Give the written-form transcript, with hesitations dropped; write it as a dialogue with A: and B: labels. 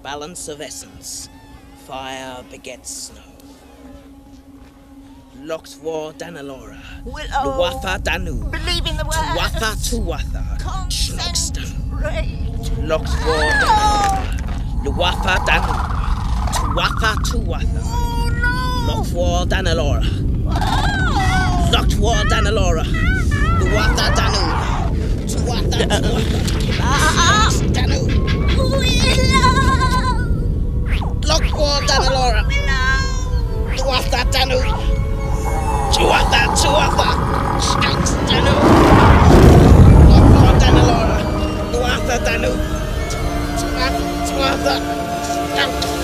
A: balance of essence. Fire begets snow. Loxvor Danalora. Luwatha Danu.
B: Believe in the word.
A: Tuwatha.
B: Concentrate.
A: Loxvor Danalora. Luwatha Danu. Tuwatha.
B: Oh no.
A: Loxvor Danalora. Loxvor Danalora. Luwatha Danu. Tuwatha. Danu. Loxvor Danalora. Tuwatha Danu. Tuwatha. Skunks Danu. Loxvor Danalora. Luwatha Danu. Tuwatha. Skunks.